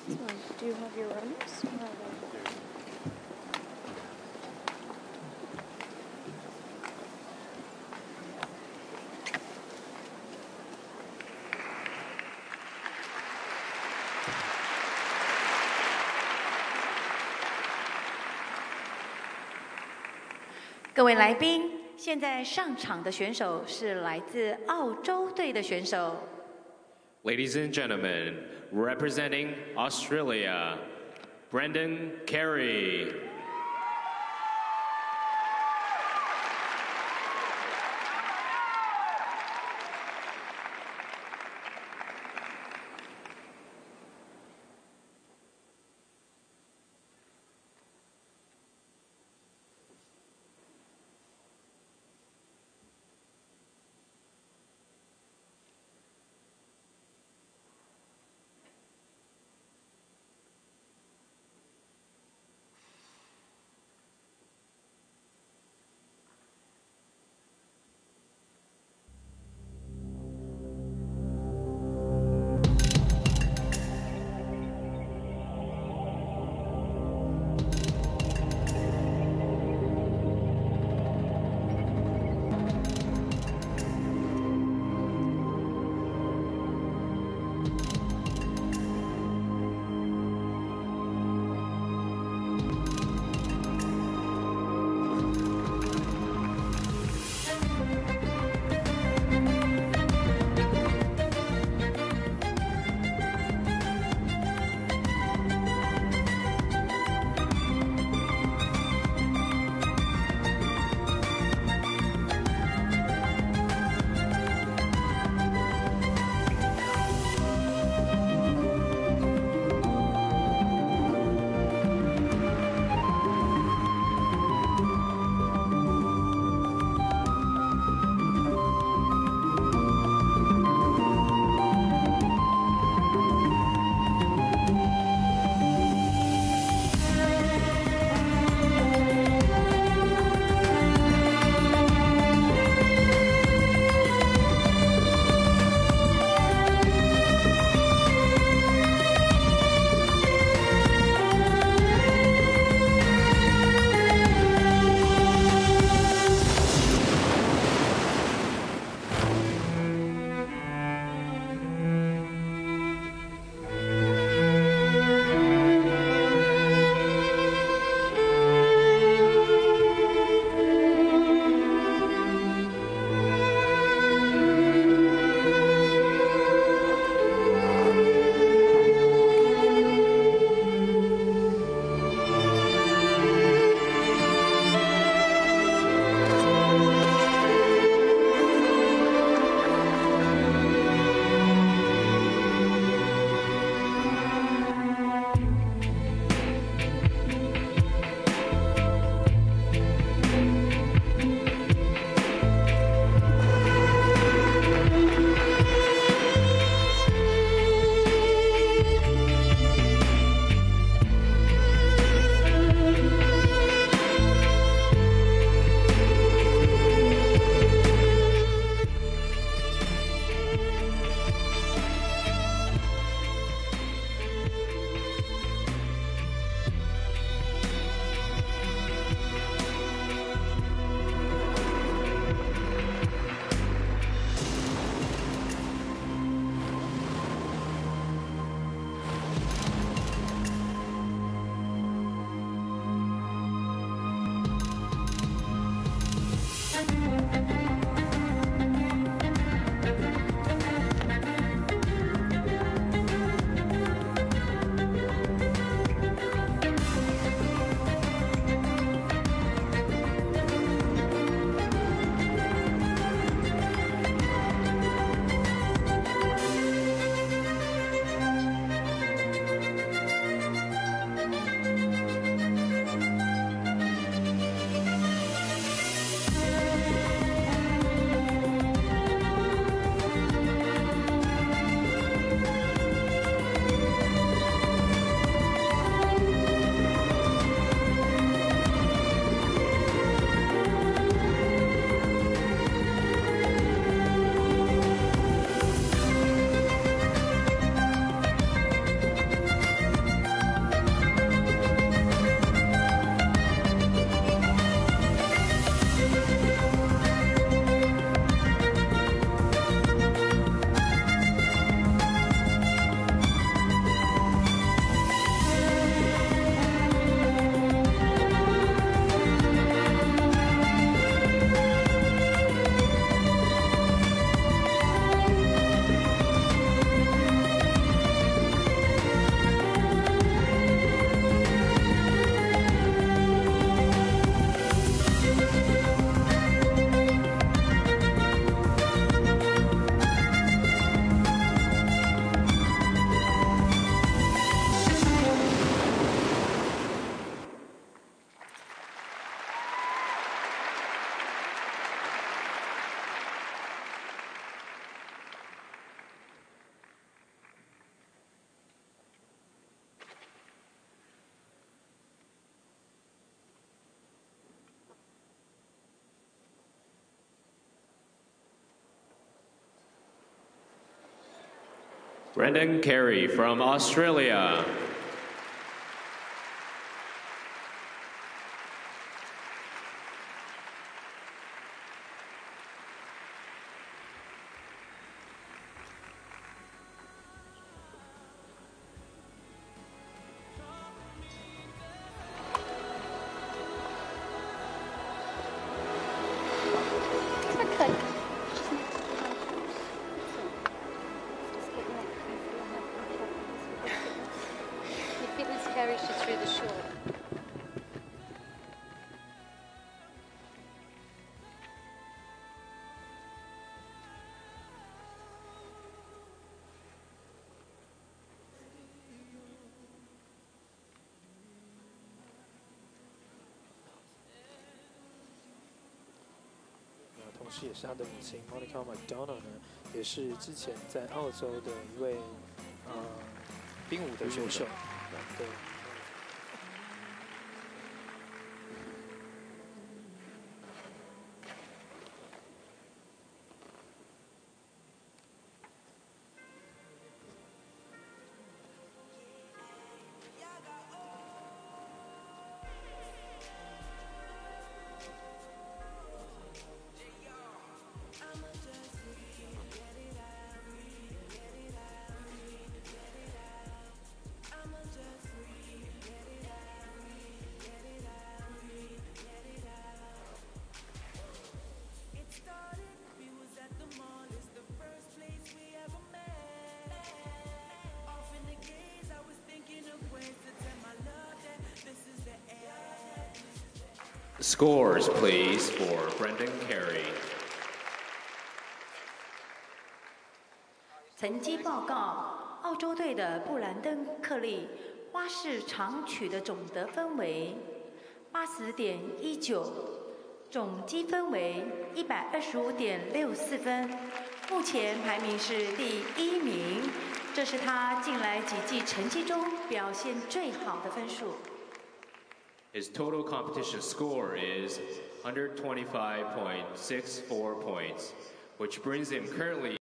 Do you have your runners? No. 各位来宾，现在上场的选手是来自澳洲队的选手。 Ladies and gentlemen, representing Australia, Brendan Carey. Brendan Carey from Australia. Fitness carries you through the shore. 同时也是他的母亲 Monica McDonald 呢，也是之前在澳洲的一位冰舞的选手。对。 Scores, please, for Brendan Carey. 成绩报告：澳洲队的布兰登·克利花式长曲的总得分为80.19，总积分为125.64分，目前排名是第1名，这是他近来几季成绩中表现最好的分数。 His total competition score is 125.64 points, which brings him currently